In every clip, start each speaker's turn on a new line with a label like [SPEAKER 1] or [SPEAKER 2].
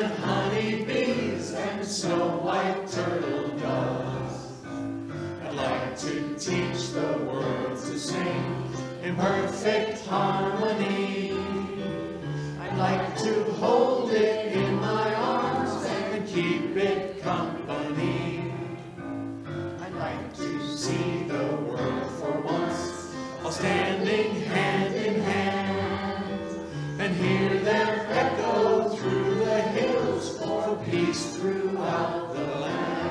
[SPEAKER 1] and honeybees and snow white turtle doves. I'd like to teach the world to sing in perfect harmony. I'd like to hold it in my arms and keep it company. I'd like to see the world for once, all standing hand in hand, and hear them echo through the hills for peace throughout the land.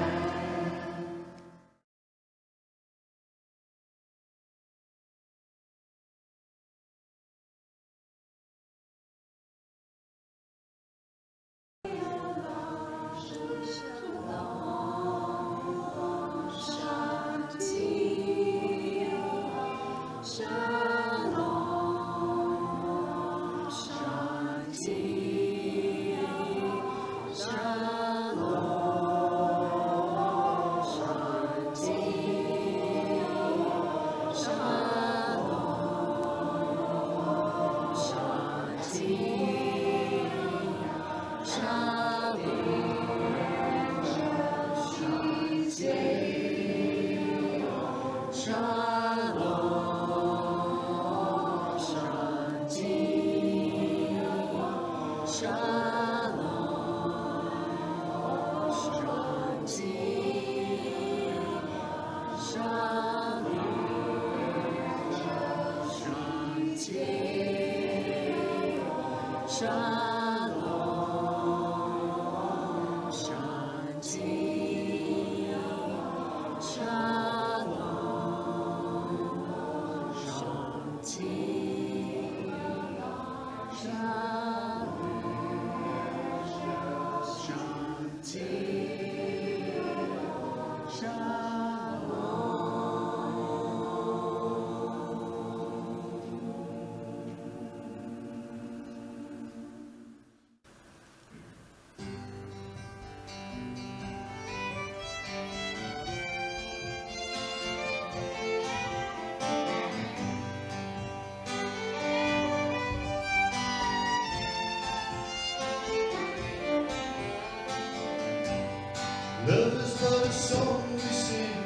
[SPEAKER 2] Love is but a song we sing,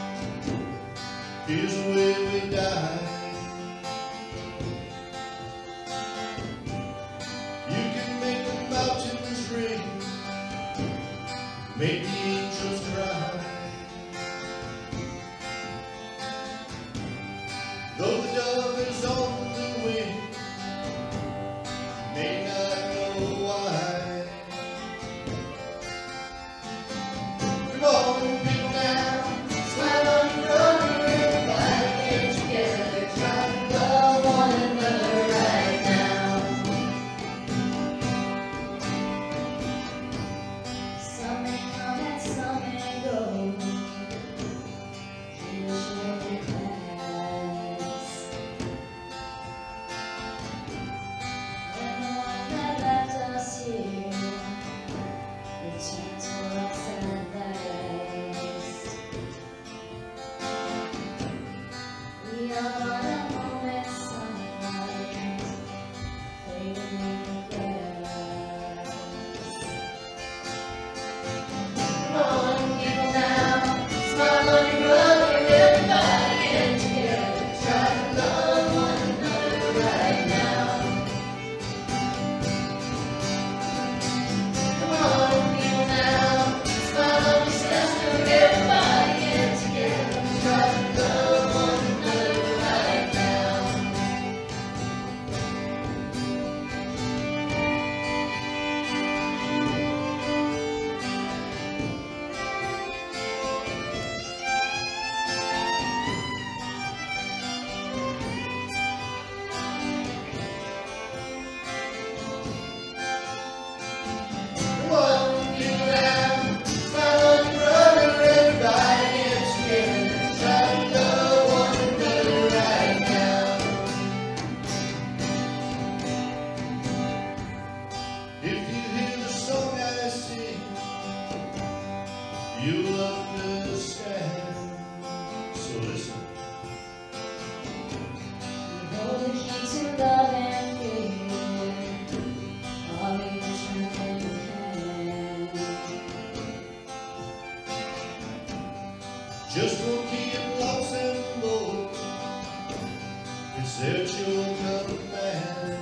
[SPEAKER 2] here's the way we die. You can make the mountains ring, make the angels cry. Though the dove is on the wing, may not know why. Come on, people now, smile on your brother, glad to get together, try to love one another right now.
[SPEAKER 3] Some may come and
[SPEAKER 2] just won't keep lock symbol. It said she'll come back.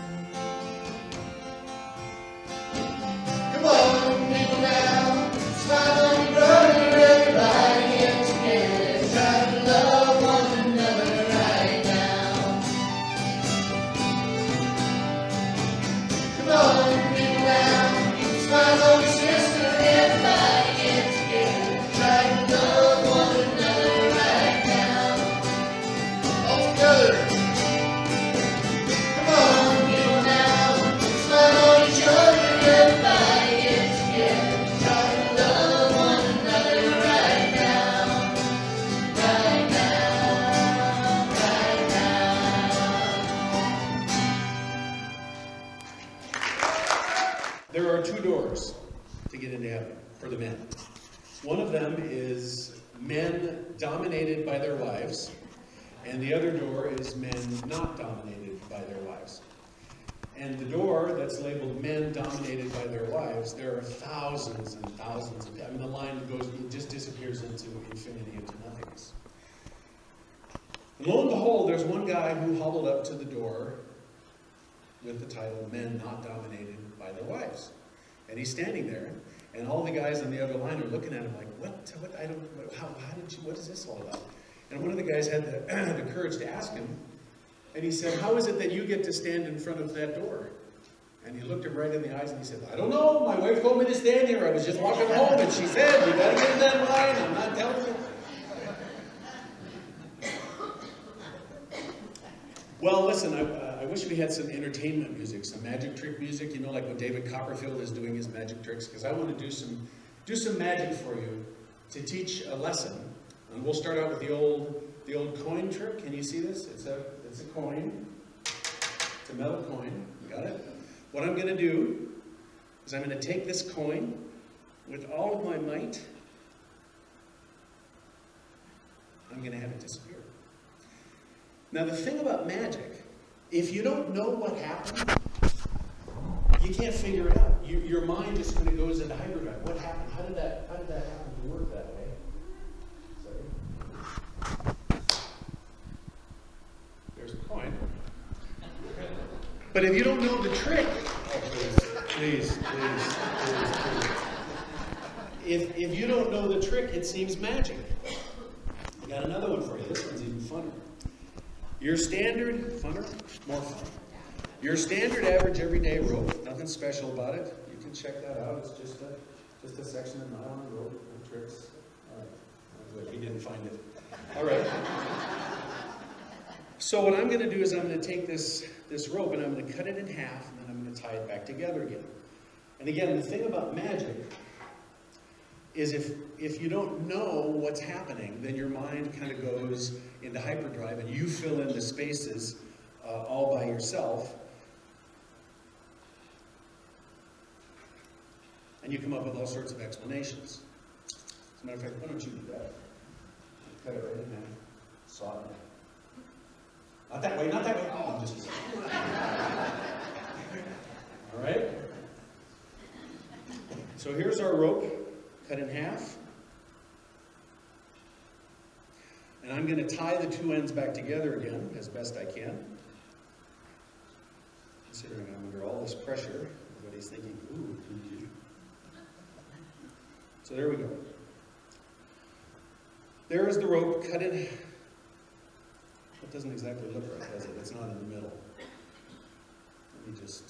[SPEAKER 2] Come on, people now, smile on your brother, everybody get together, try to love one another right now. Come on, people now, smile on your sister, everybody get together, try to love one another right now. All together. Come on, people now, smile on each other, everybody get together, try to love one another right now, right now, right now.
[SPEAKER 3] There are two doors to get into heaven for the men. One of them is men dominated by their wives, and the other door is men not dominated by their wives. And the door that's labeled men dominated by their wives, there are thousands and thousands of, I mean, the line goes, it just disappears into infinity, into nothingness. And lo and behold, there's one guy who hobbled up to the door with the title, Men Not Dominated by Their Wives. And he's standing there, and all the guys on the other line are looking at him like, what is this all about? And one of the guys had the courage to ask him, and he said, how is it that you get to stand in front of that door? And he looked him right in the eyes and he said, I don't know, my wife told me to stand here, I was just walking home, and she said, you gotta get in that line, I'm not telling you. Well, listen, I wish we had some entertainment music, some magic trick music, you know, like when David Copperfield is doing his magic tricks, because I want to do some magic for you to teach a lesson. And we'll start out with the old coin trick. Can you see this? It's a coin. It's a metal coin. You got it? What I'm going to do is I'm going to take this coin with all of my might. I'm going to have it disappear. Now the thing about magic, if you don't know what happened, you can't figure it out. Your mind just kind of goes into hyperdrive. What happened? How did that happen to work that way? Sorry. There's the coin. But if you don't know the trick, oh, please. If you don't know the trick, it seems magic. I got another one for you. This one's even funner. Your standard, more fun. Your standard average everyday rope, nothing special about it. You can check that out. It's just a section of nylon rope and tricks. All right. Good. He didn't find it. All right. So what I'm going to do is I'm going to take this rope and I'm going to cut it in half and then I'm going to tie it back together again. And again, the thing about magic is if you don't know what's happening, then your mind kind of goes into hyperdrive and you fill in the spaces all by yourself. And you come up with all sorts of explanations. As a matter of fact, why don't you do that? Cut it right in half. Saw it. Not that way, not that way. Oh, I'm just kidding. All right? So here's our rope, cut in half. And I'm going to tie the two ends back together again as best I can. Considering I'm under all this pressure, everybody's thinking, ooh. So there we go. There is the rope cut in. It doesn't exactly look right, does it? It's not in the middle. Let me just...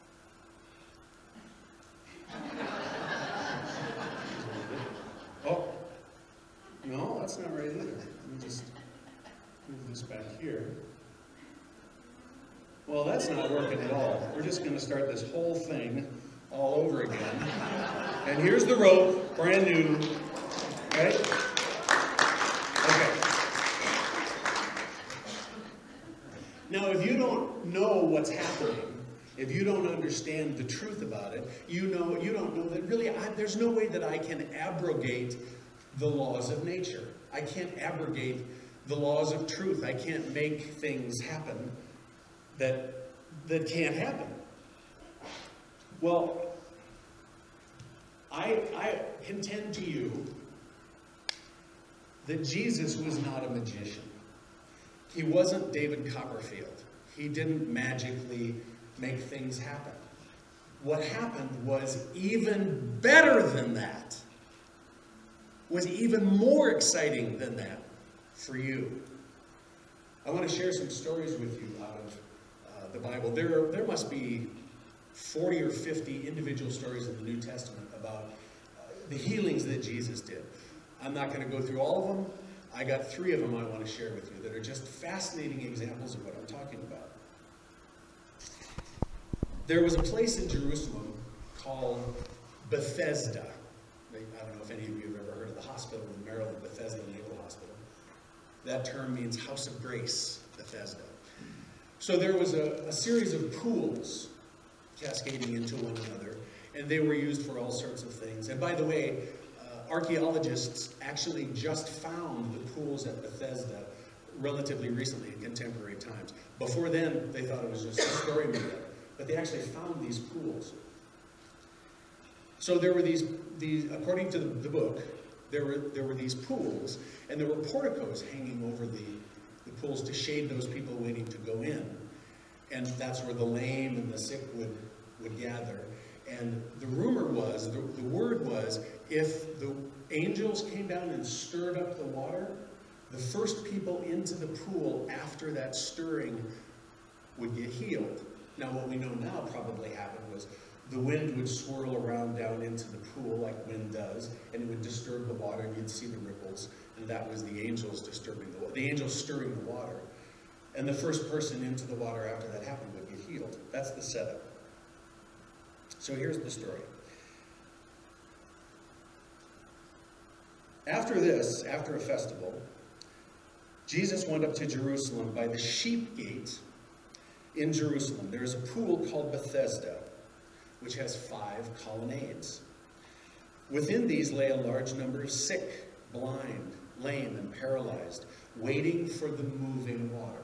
[SPEAKER 3] Oh, no, that's not right either. Let me just move this back here. Well, that's not working at all. We're just going to start this whole thing all over again. And here's the rope, brand new, right? Okay. Now, if you don't know what's happening, if you don't understand the truth about it, you don't know that really, there's no way that I can abrogate the laws of nature. I can't abrogate the laws of truth. I can't make things happen that can't happen. Well, I contend to you that Jesus was not a magician. He wasn't David Copperfield. He didn't magically make things happen. What happened was even better than that, was even more exciting than that for you. I want to share some stories with you out of the Bible. There must be 40 or 50 individual stories in the New Testament about the healings that Jesus did. I'm not going to go through all of them. I got 3 of them I want to share with you that are just fascinating examples of what I'm talking about. There was a place in Jerusalem called Bethesda. I don't know if any of you have ever heard of the hospital in Maryland, Bethesda Naval Hospital. That term means House of Grace, Bethesda. So there was a series of pools cascading into one another, and they were used for all sorts of things. And by the way, archaeologists actually just found the pools at Bethesda relatively recently in contemporary times. Before then, they thought it was just a story made up. But they actually found these pools. So there were these according to the book, there were these pools, and there were porticos hanging over the pools to shade those people waiting to go in. And that's where the lame and the sick would gather. And the rumor was, the word was, if the angels came down and stirred up the water, the first people into the pool after that stirring would get healed. Now, what we know now probably happened was the wind would swirl around down into the pool like wind does, and it would disturb the water, and you'd see the ripples, and that was the angels disturbing the water, the angels stirring the water. And the first person into the water after that happened would get healed. That's the setup. So here's the story. After this, after a festival, Jesus went up to Jerusalem by the sheep gate. In Jerusalem, there is a pool called Bethesda, which has 5 colonnades. Within these lay a large number of sick, blind, lame, and paralyzed, waiting for the moving water.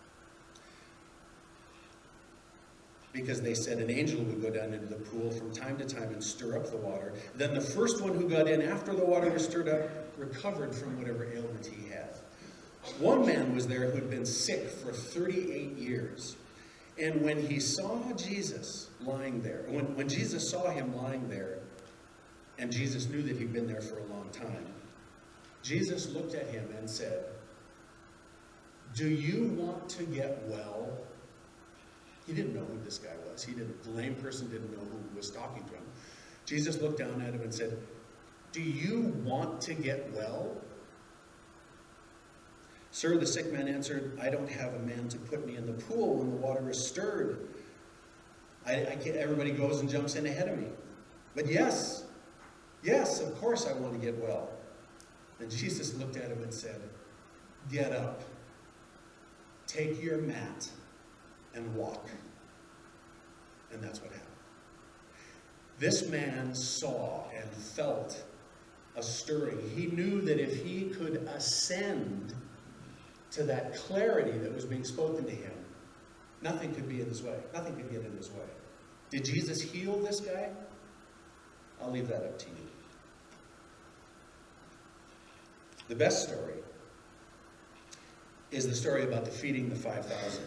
[SPEAKER 3] Because they said an angel would go down into the pool from time to time and stir up the water. Then the first one who got in after the water was stirred up recovered from whatever ailment he had. One man was there who had been sick for 38 years. And when he saw Jesus lying there, when Jesus saw him lying there, and Jesus knew that he'd been there for a long time, Jesus looked at him and said, "Do you want to get well?" He didn't know who this guy was. The lame person didn't know who was talking to him. Jesus looked down at him and said, "Do you want to get well?" "Sir," the sick man answered, "I don't have a man to put me in the pool when the water is stirred. Everybody goes and jumps in ahead of me. But yes, of course I want to get well." And Jesus looked at him and said, "Get up, take your mat, and walk." And that's what happened. This man saw and felt a stirring. He knew that if he could ascend to that clarity that was being spoken to him, nothing could be in his way. Nothing could get in his way. Did Jesus heal this guy? I'll leave that up to you. The best story is the story about the feeding the 5,000.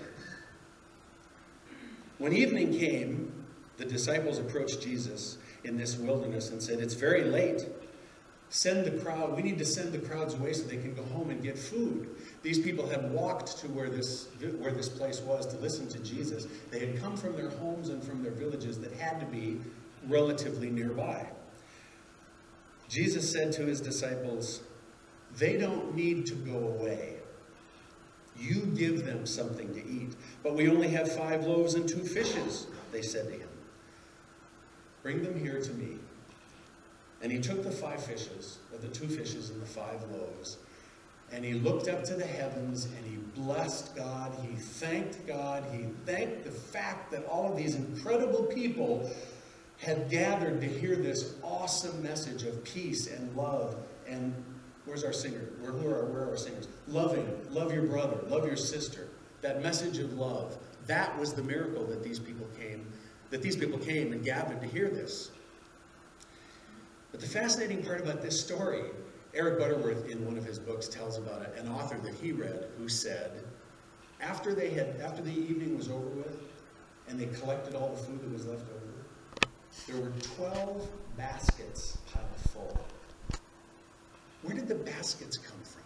[SPEAKER 3] When evening came, the disciples approached Jesus in this wilderness and said, "It's very late. We need to send the crowds away so they can go home and get food." These people had walked to where this place was to listen to Jesus. They had come from their homes and from their villages that had to be relatively nearby. Jesus said to his disciples, "They don't need to go away. You give them something to eat." "But we only have 5 loaves and 2 fishes, they said to him. "Bring them here to me." And he took the 5 fishes, or the 2 fishes and the 5 loaves, and he looked up to the heavens and he blessed God. He thanked God. He thanked the fact that all of these incredible people had gathered to hear this awesome message of peace and love. And where's our singer? Where are our singers? Love your brother, love your sister. That message of love. That was the miracle that these people came and gathered to hear this. But the fascinating part about this story, Eric Butterworth, in one of his books, tells about it, an author that he read who said, after the evening was over with, and they collected all the food that was left over, there were 12 baskets piled full. Where did the baskets come from?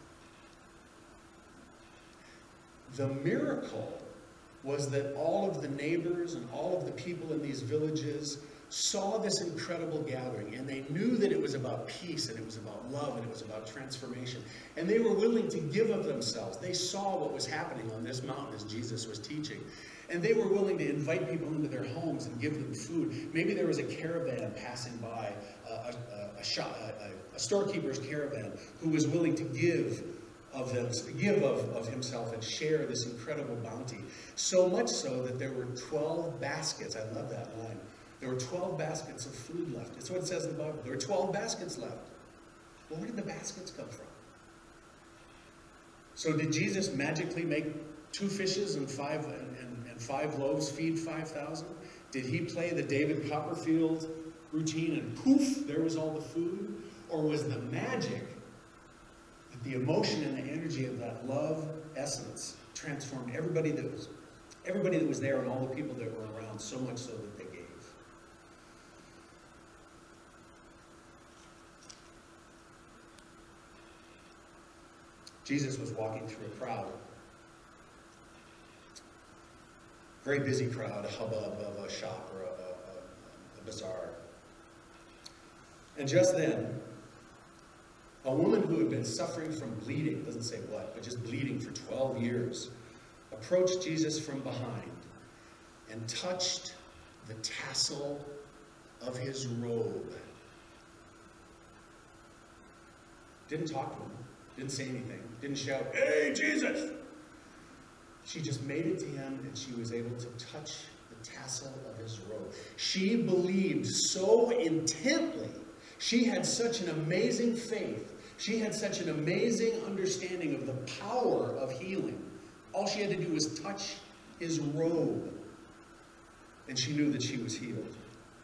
[SPEAKER 3] The miracle was that all of the neighbors and all of the people in these villages saw this incredible gathering, and they knew that it was about peace, and it was about love, and it was about transformation, and they were willing to give of themselves. They saw what was happening on this mountain as Jesus was teaching, and they were willing to invite people into their homes and give them food. Maybe there was a caravan passing by, a storekeeper's caravan, who was willing to give of himself and share this incredible bounty. So much so that there were 12 baskets. I love that line. There were 12 baskets of food left. It's what it says in the Bible. There were 12 baskets left. Well, where did the baskets come from? So did Jesus magically make 2 fishes and 5 loaves feed 5,000? Did he play the David Copperfield routine and poof, there was all the food? Or was the magic that the emotion and the energy of that love essence transformed everybody that was there and all the people that were around, so much so that they gave? Jesus was walking through a crowd, very busy crowd, a hubbub of a shop or a bazaar. And just then, a woman who had been suffering from bleeding, doesn't say what, but just bleeding for 12 years, approached Jesus from behind and touched the tassel of his robe. Didn't talk to him, didn't say anything, didn't shout, "Hey, Jesus!" She just made it to him, and she was able to touch the tassel of his robe. She believed so intently. She had such an amazing faith. She had such an amazing understanding of the power of healing. All she had to do was touch his robe, and she knew that she was healed.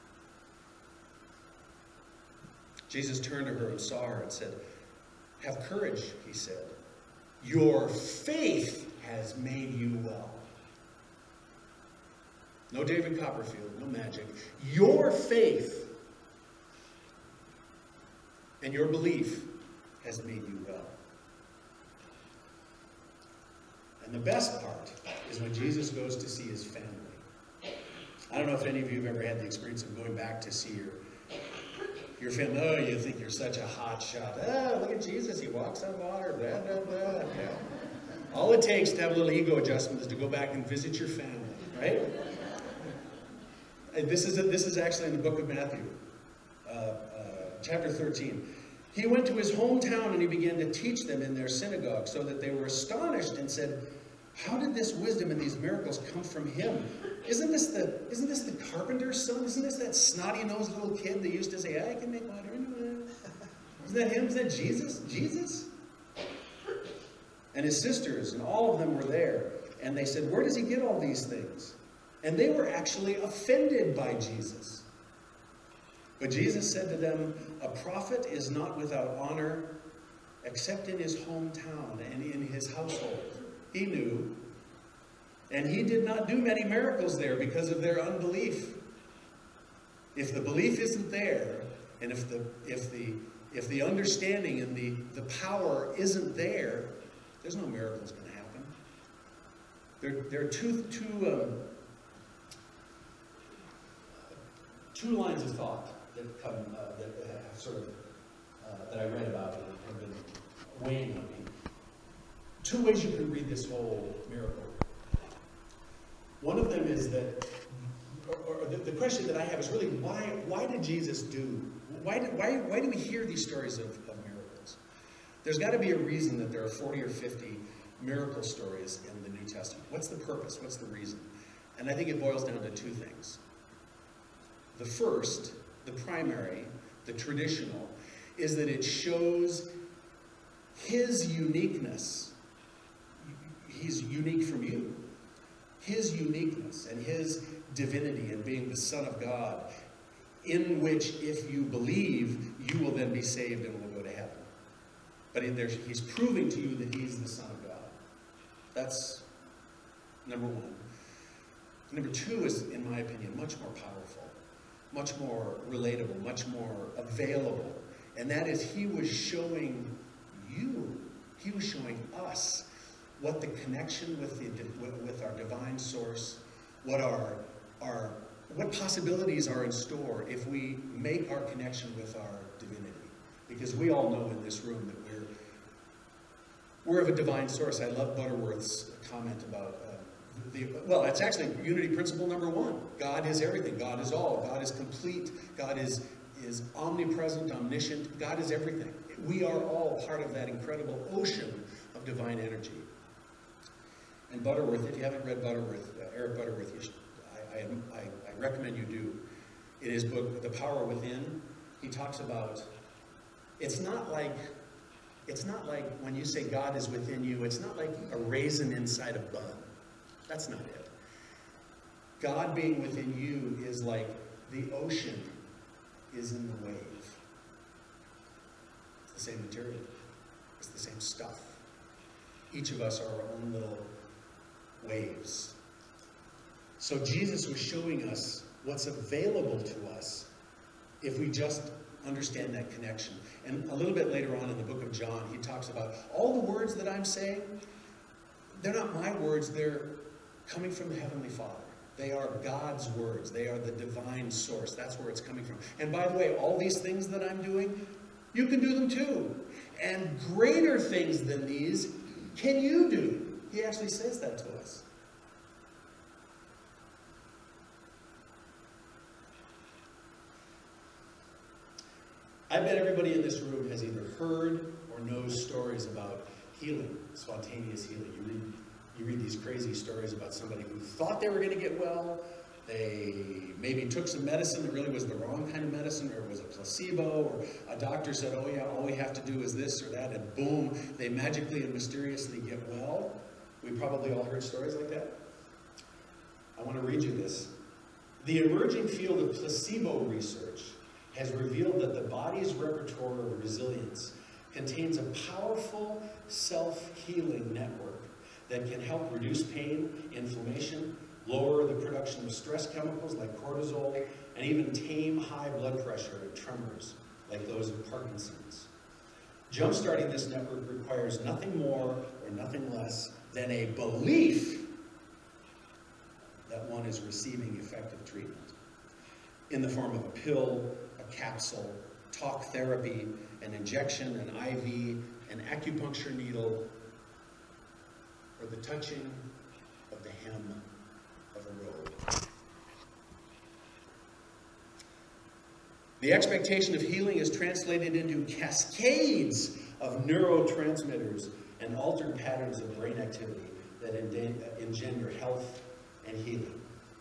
[SPEAKER 3] Jesus turned to her and saw her and said, "Have courage," he said. "Your faith has made you well." No David Copperfield, no magic. Your faith and your belief has made you well. And the best part is when Jesus goes to see his family. I don't know if any of you have ever had the experience of going back to see your family. Oh, you think you're such a hot shot. Oh, look at Jesus, he walks on water, blah, blah, blah. Yeah. All it takes to have a little ego adjustment is to go back and visit your family, right? And this is actually in the book of Matthew, chapter 13. He went to his hometown and he began to teach them in their synagogue, so that they were astonished and said, "How did this wisdom and these miracles come from him? Isn't this the carpenter's son? Isn't this that snotty-nosed little kid that used to say, 'I can make water into wine'? Isn't that him? Is that Jesus? Jesus?" And his sisters and all of them were there. And they said, "Where does he get all these things?" And they were actually offended by Jesus. But Jesus said to them, "A prophet is not without honor except in his hometown and in his household." He knew. And he did not do many miracles there because of their unbelief. If the belief isn't there, and if the understanding and the power isn't there, there's no miracles going to happen. There are two lines of thought that come that have sort of that I read about and have been weighing on me. 2 ways you can read this whole miracle. One of them is that, or the question that I have is really why did Jesus do? Why do we hear these stories of miracles? There's got to be a reason that there are 40 or 50 miracle stories in the New Testament. What's the purpose? What's the reason? And I think it boils down to 2 things. The first, the primary, the traditional, is that it shows his uniqueness. He's unique from you. His uniqueness and his divinity and being the Son of God, in which if you believe, you will then be saved and will go to heaven. But he's proving to you that he's the Son of God. That's number one. Number two is, in my opinion, much more powerful, much more relatable, much more available. And that is, he was showing you, he was showing us what the connection with our divine source, what what possibilities are in store if we make our connection with our divinity. Because we all know in this room that we're of a divine source. I love Butterworth's comment about well, it's actually unity principle number one. God is everything. God is all. God is complete. God is omnipresent, omniscient. God is everything. We are all part of that incredible ocean of divine energy. And Butterworth, if you haven't read Butterworth, Eric Butterworth, I recommend you do. In his book, The Power Within, he talks about, it's not like when you say God is within you, it's not like a raisin inside a bun. That's not it. God being within you is like the ocean is in the wave. It's the same material. It's the same stuff. Each of us are our own little waves. So Jesus was showing us what's available to us if we just understand that connection. And a little bit later on in the book of John, he talks about all the words that I'm saying, they're not my words, they're coming from the Heavenly Father. They are God's words. They are the divine source. That's where it's coming from. And by the way, all these things that I'm doing, you can do them too. And greater things than these can you do. He actually says that to us. I bet everybody in this room has either heard or knows stories about healing, spontaneous healing. You read these crazy stories about somebody who thought they were going to get well. They maybe took some medicine that really was the wrong kind of medicine, or it was a placebo, or a doctor said, oh yeah, all we have to do is this or that, and boom, they magically and mysteriously get well. We probably all heard stories like that. I want to read you this. The emerging field of placebo research has revealed that the body's repertoire of resilience contains a powerful self-healing network that can help reduce pain, inflammation, lower the production of stress chemicals like cortisol, and even tame high blood pressure and tremors like those of Parkinson's. Jumpstarting this network requires nothing more or nothing less than a belief that one is receiving effective treatment in the form of a pill, a capsule, talk therapy, an injection, an IV, an acupuncture needle, or the touching of the hem of a robe. The expectation of healing is translated into cascades of neurotransmitters and altered patterns of brain activity that engender health and healing.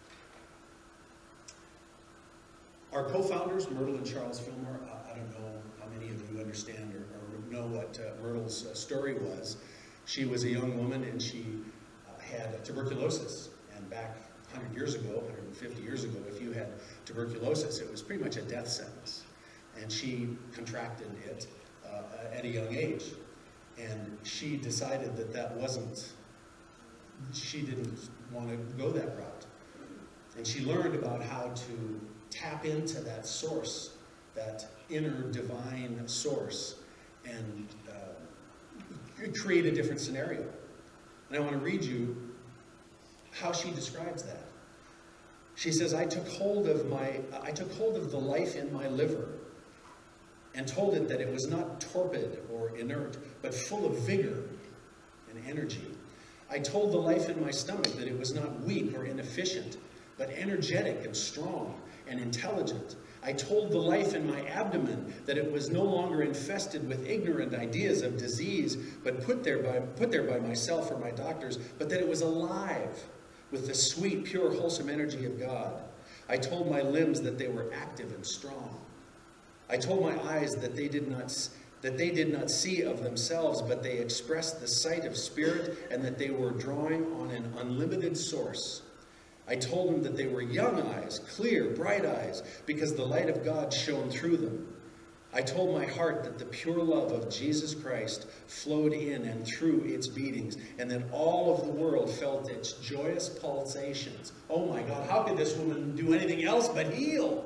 [SPEAKER 3] Our co-founders, Myrtle and Charles Fillmore, I don't know how many of you understand or know what Myrtle's story was. She was a young woman and she had tuberculosis. And back 100 years ago, 150 years ago, if you had tuberculosis, it was pretty much a death sentence. And she contracted it at a young age. And she decided that she didn't want to go that route. And she learned about how to tap into that source, that inner divine source, and create a different scenario. And I want to read you how she describes that. She says, I took hold of the life in my liver and told it that it was not torpid or inert, but full of vigor and energy. I told the life in my stomach that it was not weak or inefficient, but energetic and strong and intelligent. I told the life in my abdomen that it was no longer infested with ignorant ideas of disease, but put there by myself or my doctors, but that it was alive with the sweet, pure, wholesome energy of God. I told my limbs that they were active and strong. I told my eyes that they did not see of themselves, but they expressed the sight of spirit, and that they were drawing on an unlimited source. I told them that they were young eyes, clear, bright eyes, because the light of God shone through them.
[SPEAKER 4] I told my heart that the pure love of Jesus Christ flowed in and through its beatings, and that all of the world felt its joyous pulsations. Oh my God, how could this woman do anything else but heal?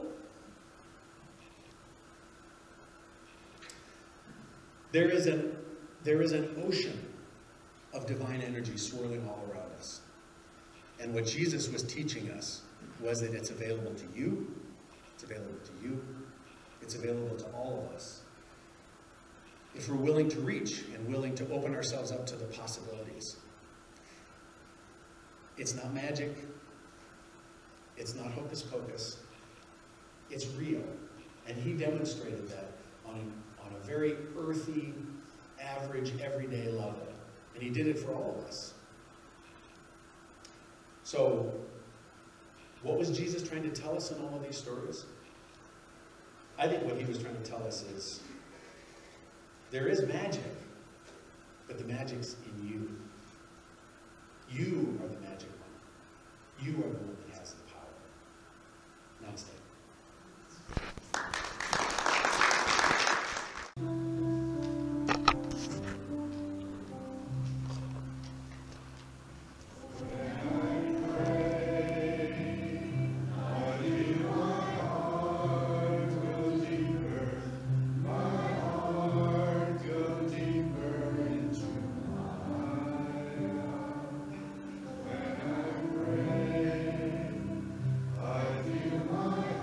[SPEAKER 4] There is an ocean of divine energy swirling all around us. And what Jesus was teaching us was that it's available to you, it's available to you, it's available to all of us. If we're willing to reach and willing to open ourselves up to the possibilities. It's not magic. It's not hocus pocus. It's real. And he demonstrated that on a very earthy, average, everyday level. And he did it for all of us. So, what was Jesus trying to tell us in all of these stories? I think what he was trying to tell us is, there is magic, but the magic's in you. You are the magic one. You are the one that has the power. Namaste.
[SPEAKER 1] My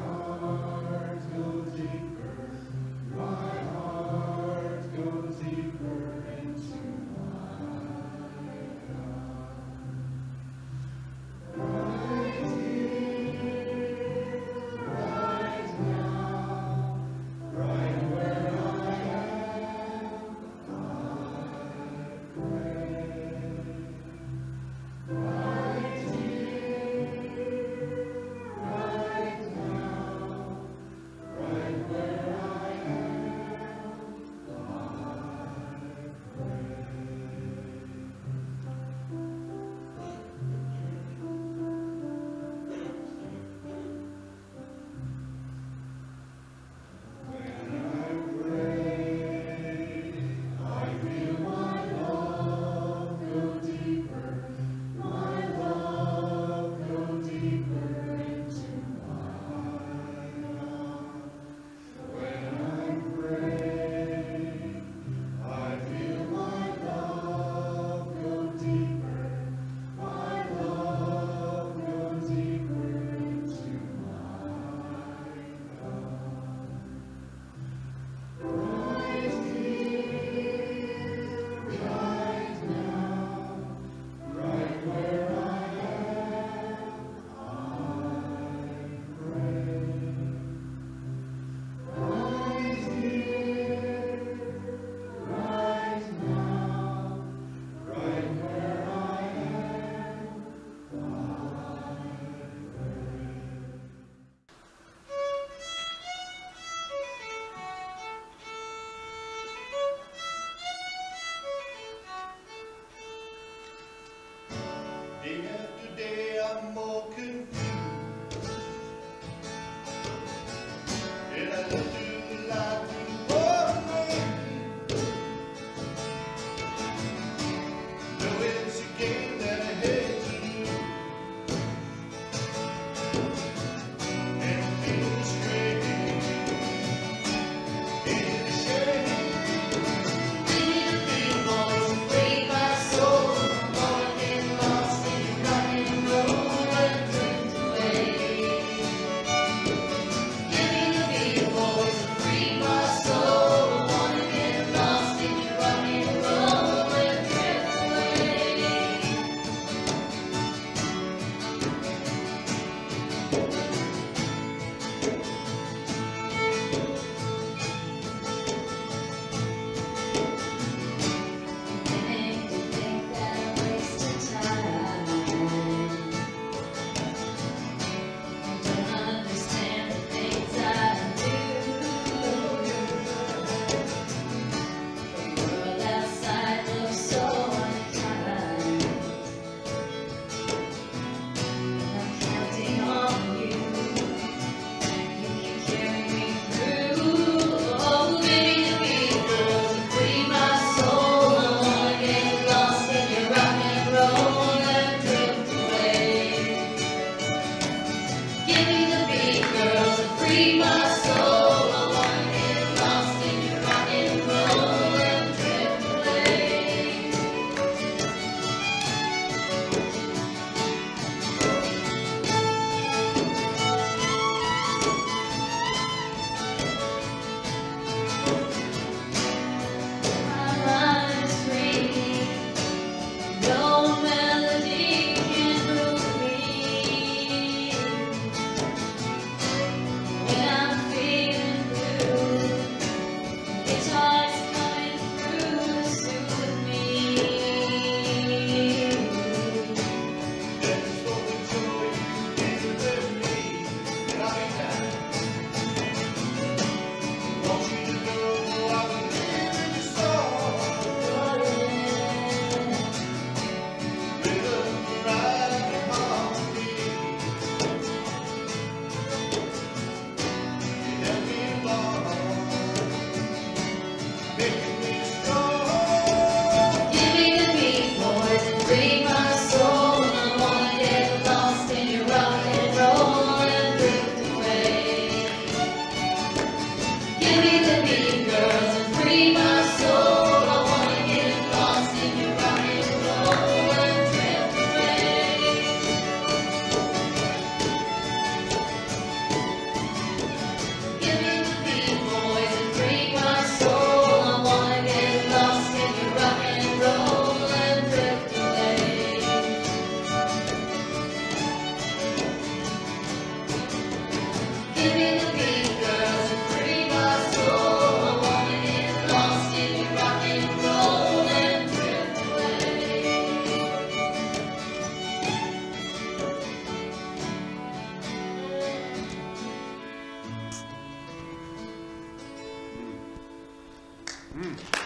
[SPEAKER 3] Mm.